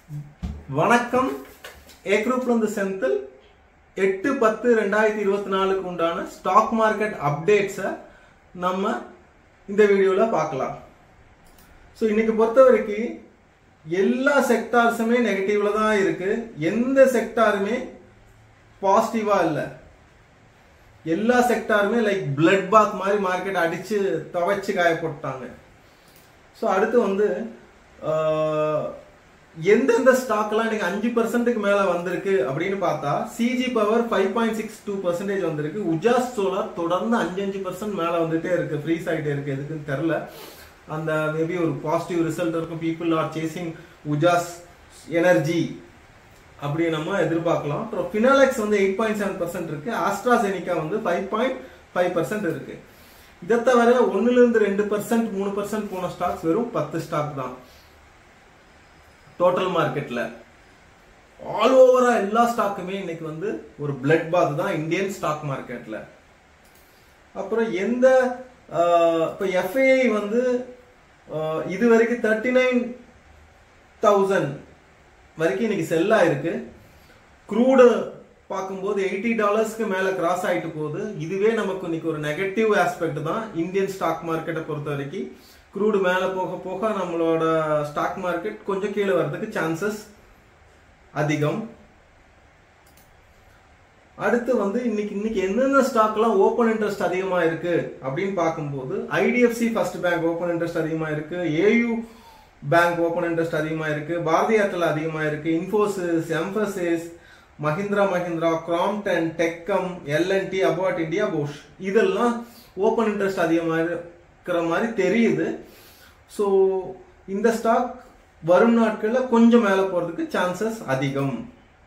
வணக்கம். ஏ குரூப்ல இருந்து செந்தில். 8/10/2024 உண்டான ஸ்டாக் மார்க்கெட் அப்டேட்ஸை நம்ம இந்த வீடியோல பார்க்கலாம். ஸோ இன்னைக்கு பொறுத்த வரைக்கும் எல்லா செக்டார்ஸுமே நெகட்டிவ்ல தான் இருக்கு. எந்த செக்டாருமே பாசிட்டிவா இல்லை. எல்லா செக்டாருமே லைக் பிளட் பாத் மாதிரி மார்க்கெட் அடிச்சு துவைச்சு காய போட்டாங்க. ஸோ அடுத்து வந்து எந்தெந்த ஸ்டாக்லாம் இன்னைக்கு 5% மேல வந்திருக்கு அப்படின்னு பார்த்தா சிஜி பவர் 5.62% வந்திருக்கு. உஜாஸ் சோலார் தொடர்ந்து 5% மேல வந்துட்டே இருக்கு. ஃப்ரீஸ் ஆகிட்டே இருக்கு. எதுக்குன்னு தெரியல. அந்த மேபி ஒரு பாசிட்டிவ் ரிசல்ட் இருக்கும். People are chasing Ujaas energy அப்படி நம்ம எதிர்பார்க்கலாம். அப்புறம் ஃபினாலெக்ஸ் வந்து 8.7% இருக்கு. ஆஸ்ட்ராசெனிகா வந்து 5.5% இருக்கு. இதை தவிர 1-2%, 3% போன ஸ்டாக்ஸ் வெறும் 10 ஸ்டாக் தான் டோட்டல் மார்க்கெட்ல. ஆல் ஓவரா எல்லா ஸ்டாக்குமே இன்னைக்கு வந்து ஒரு பிளட் பாத் தான் இந்தியன் ஸ்டாக் மார்க்கெட்ல. அப்புறம் எந்த இப்போ எஃப்ஐஐ வந்து இது வரைக்கும் 39,000 வரைக்கும் இன்னைக்கு செல் ஆயிருக்கு. க்ரூடு பார்க்கும்போது $80 மேல கிராஸ் ஆயிட்டு போகுது. இதுவே நமக்கு இன்னைக்கு ஒரு நெகட்டிவ் ஆஸ்பெக்ட் தான் இந்தியன் ஸ்டாக் மார்க்கெட்டை பொறுத்த வரைக்கும். க்ரூடு மேல போக போக நம்மளோட ஸ்டாக் மார்க்கெட் கொஞ்சம் கீழே வர்றதுக்கு சான்சஸ் அதிகம். அடுத்து வந்து இன்னைக்கு என்னென்ன ஸ்டாக்லாம் ஓப்பன் இன்ட்ரெஸ்ட் அதிகமா இருக்கு அப்படின்னு பார்க்கும்போது IDFC first bank open interest அதிகமா இருக்கு. ஏயு பேங்க் ஓப்பன் இன்ட்ரெஸ்ட் அதிகமா இருக்கு. பாரதி ஏர்டெல் அதிகமா இருக்கு. இன்ஃபோசிஸ், எம்பசிஸ், மஹிந்திரா, கிராம்ப்டன், டெக்கம், எல்என்டி, அபாட் இந்தியா, போஷ் இதெல்லாம் ஓப்பன் இன்ட்ரெஸ்ட் அதிகமா இருக்கிற மாதிரி தெரியுது. ஸோ இந்த ஸ்டாக் வரும் நாட்களில் கொஞ்சம் மேலே போறதுக்கு சான்சஸ் அதிகம்.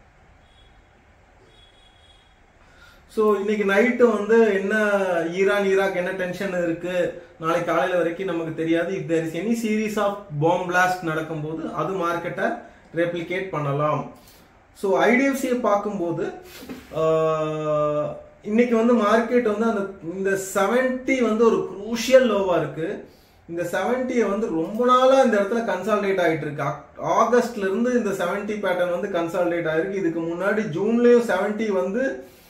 ஸோ இன்னைக்கு நைட்டு வந்து என்ன ஈராக் என்ன டென்ஷன் இருக்கு நாளைக்கு காலையில வரைக்கும் நமக்கு தெரியாது. If there is any series of bomb blast நடக்கும்போது அது மார்க்கெட்டை ரெப்ளிகேட் பண்ணலாம். ஸோ ஐடிஎஃப்சியை பார்க்கும்போது இன்னைக்கு வந்து மார்க்கெட் வந்து இந்த 70 வந்து ஒரு குரூஷியல் லோவா இருக்கு. இந்த 70 வந்து ரொம்ப நாளா இந்த இடத்துல கன்சாலிடேட் ஆகிட்டு இருக்கு. ஆகஸ்ட்ல இருந்து இந்த 70 பேட்டர்ன் வந்து கன்சாலிடேட் ஆயிருக்கு. இதுக்கு முன்னாடி ஜூன்லயும் 70 வந்து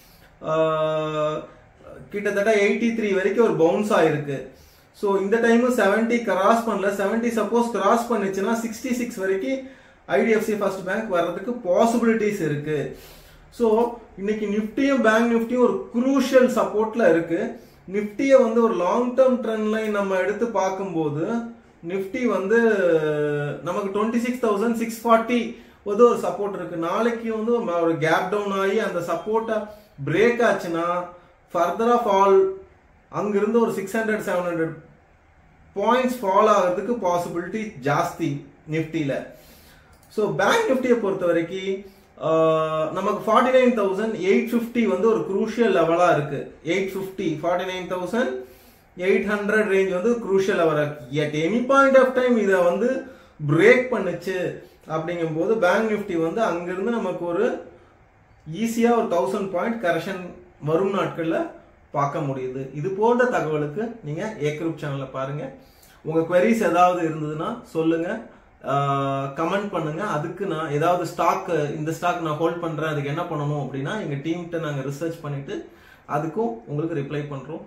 கிட்டத்தட்ட 83 வரைக்கும் ஒரு பவுன்ஸ் ஆயிருக்கு. ஸோ இந்த டைம் 70 கிராஸ் பண்ணல. 70 சப்போஸ் கிராஸ் பண்ணுச்சுன்னா 66 வரைக்கும் ஐடிஎஃப்சி ஃபர்ஸ்ட் பேங்க் வர்றதுக்கு பாசிபிலிட்டிஸ் இருக்கு. ஸோ இன்னைக்கு நிப்டியும் பேங்க் நிப்டியும் ஒரு குரூஷியல் சப்போர்ட்ல இருக்கு. நிப்டியை வந்து ஒரு லாங் டேர்ம் ட்ரெண்ட் லைன் நம்ம எடுத்து பார்க்கும்போது நிப்டி வந்து நமக்கு 26,640 ஒரு சப்போர்ட் இருக்கு. நாளைக்கு வந்து ஒரு கேப் டவுன் ஆகி அந்த சப்போர்ட்டை பிரேக் ஆச்சுன்னா ஃபர்தரா ஃபால் அங்கிருந்து ஒரு 600-700 பாயிண்ட்ஸ் ஃபால் ஆகிறதுக்கு பாசிபிலிட்டி ஜாஸ்தி நிப்டியில. ஸோ பேங்க் நிப்டியை பொறுத்த வரைக்கும் நமக்கு 49,850 வந்து ஒரு குரூஷியல் லெவலா இருக்கு. 850 49,800 ரேஞ்ச் வந்து குரூஷியல் லெவலா இருக்கு. At any point of time இதை வந்து பிரேக் பண்ணுச்சு அப்படிங்கும் போது பேங்க் நிப்டி வந்து அங்கிருந்து நமக்கு ஒரு ஈஸியா ஒரு 1000 பாயிண்ட் கரெக்ஷன் வரும் நாட்கள்ல பார்க்க முடியுது. இது போன்ற தகவலுக்கு நீங்க ஏ குரூப் சேனல்ல பாருங்க. உங்க queries ஏதாவது இருந்ததுன்னா சொல்லுங்க, கமெண்ட் பண்ணுங்க. அதுக்கு நான் ஏதாவது ஸ்டாக் இந்த ஸ்டாக் நான் ஹோல்ட் பண்றேன் அதுக்கு என்ன பண்ணணும் அப்படின்னா எங்க டீம்கிட்ட நாங்க ரிசர்ச் பண்ணிட்டு அதுக்கும் உங்களுக்கு ரிப்ளை பண்றோம்.